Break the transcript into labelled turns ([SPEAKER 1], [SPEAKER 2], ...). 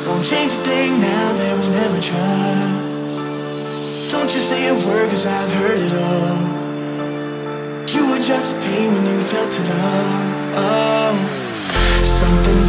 [SPEAKER 1] Won't change a thing now, there was never trust. Don't you say a word, cause I've heard it all. You were just pain when you felt it all. Oh, something